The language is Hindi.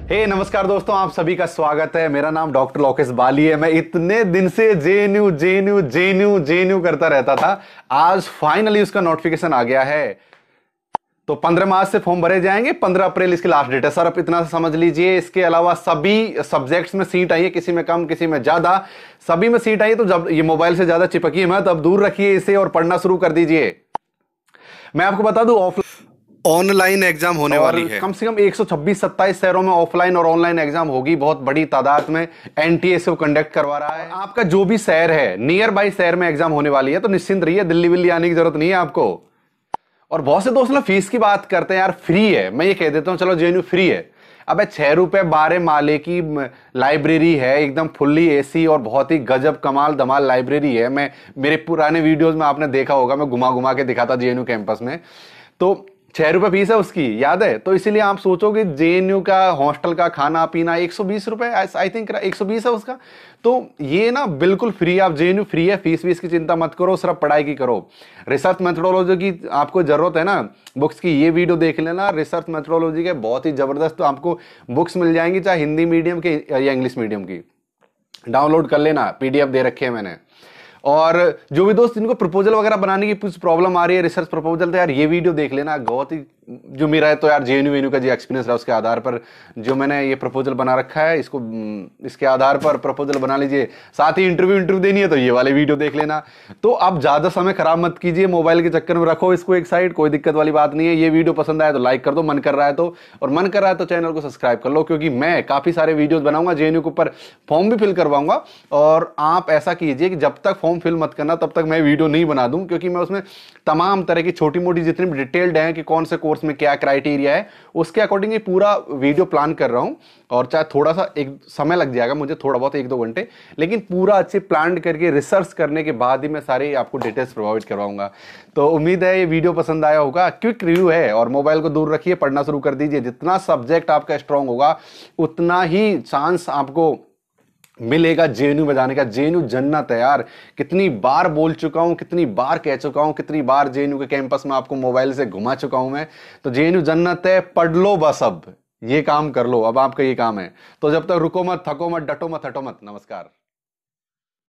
नमस्कार दोस्तों, आप सभी का स्वागत है। मेरा नाम डॉक्टर लोकेश बाली है। मैं इतने दिन से जेएनयू जेएनयू जेएनयू जेएनयू करता रहता था। आज फाइनली उसका नोटिफिकेशन आ गया है। तो 15 मार्च से फॉर्म भरे जाएंगे, 15 अप्रैल इसकी लास्ट डेट है। सर आप इतना समझ लीजिए, इसके अलावा सभी सब्जेक्ट्स में सीट आई है, किसी में कम किसी में ज्यादा, सभी में सीट आई है। तो जब ये मोबाइल से ज्यादा चिपकिए मत, अब दूर रखिए इसे और पढ़ना शुरू कर दीजिए। मैं आपको बता दूं, ऑनलाइन एग्जाम होने वाली है। कम से कम 126-27 शहरों में ऑफलाइन और ऑनलाइन एग्जाम होगी। बहुत बड़ी तादाद में एनटीए से कंडक्ट करवा रहा है। आपका जो भी शहर है, नियर बाई शहर में एग्जाम होने वाली है, तो निश्चिंत रहिए, दिल्ली विल्ली आने की जरूरत नहीं है आपको। और बहुत से दोस्त ना फीस की बात करते हैं, यार फ्री है। मैं ये कह देता हूं, चलो जेएनयू फ्री है। अब 6 रुपए 12 माले की लाइब्रेरी है, एकदम फुल्ली एसी और बहुत ही गजब कमाल धमाल लाइब्रेरी है। मैं मेरे पुराने वीडियोस में आपने देखा होगा, मैं घुमा घुमा के दिखाता जेएनयू कैंपस में। तो 6 रुपए फीस है उसकी, याद है? तो इसीलिए आप सोचोगे जेएनयू का हॉस्टल का खाना पीना 120 रुपए, आई थिंक 120 है उसका। तो ये ना बिल्कुल फ्री। आप जेएनयू फ्री है, फीस वीस की चिंता मत करो, सिर्फ पढ़ाई की करो। रिसर्च मेथोडोलॉजी की आपको जरूरत है ना बुक्स की, ये वीडियो देख लेना। रिसर्च मेथोडोलॉजी के बहुत ही जबरदस्त तो आपको बुक्स मिल जाएंगी, चाहे हिंदी मीडियम की या इंग्लिश मीडियम की। डाउनलोड कर लेना, पीडीएफ दे रखे हैं मैंने। और जो भी दोस्त जिनको प्रपोजल वगैरह बनाने की कुछ प्रॉब्लम आ रही है, रिसर्च प्रपोजल, तो यार ये वीडियो देख लेना। बहुत ही जो मेरा है तो यार जेएनयू का जो एक्सपीरियंस रहा उसके आधार पर जो मैंने ये प्रपोजल बना रखा है, इसको इसके आधार पर प्रपोजल बना लीजिए। साथ ही इंटरव्यू देनी है तो ये वाले वीडियो देख लेना। तो अब ज्यादा समय खराब मत कीजिए, मोबाइल के चक्कर में रखो इसको एक साइड, कोई दिक्कत वाली बात नहीं है। ये वीडियो पसंद आया तो लाइक कर दो, मन कर रहा है तो, और मन कर रहा है तो चैनल को सब्सक्राइब कर लो, क्योंकि मैं काफी सारे वीडियोस बनाऊंगा जेएनयू के ऊपर, फॉर्म भी फिल करवाऊंगा। और आप ऐसा कीजिए कि जब तक फॉर्म फिल मत करना तब तक मैं वीडियो नहीं बना दूं, क्योंकि मैं उसमें तमाम तरह की छोटी मोटी जितनी भी डिटेल्ड है कि कौन से कोर्स में क्या क्राइटेरिया है, उसके अकॉर्डिंग ये पूरा वीडियो प्लान कर रहा हूं। और चाहे थोड़ा सा एक समय लग जाएगा मुझे, थोड़ा बहुत 1-2 घंटे, लेकिन पूरा अच्छे प्लान करके रिसर्च करने के बाद ही मैं सारे आपको डिटेल्स प्रोवाइड करवाऊंगा। तो उम्मीद है ये वीडियो पसंद आया होगा। क्विक रिव्यू है, और मोबाइल को दूर रखिए, पढ़ना शुरू कर दीजिए। जितना सब्जेक्ट आपका स्ट्रांग होगा उतना ही चांस आपको मिलेगा जेएनयू बजाने का। जेएनयू जन्नत है यार, कितनी बार बोल चुका हूं, कितनी बार कह चुका हूं, कितनी बार जेएनयू के कैंपस में आपको मोबाइल से घुमा चुका हूं मैं। तो जेएनयू जन्नत है, पढ़ लो बस, अब ये काम कर लो, अब आपका ये काम है। तो जब तक रुको मत, थको मत, डटो मत, हटो मत। नमस्कार।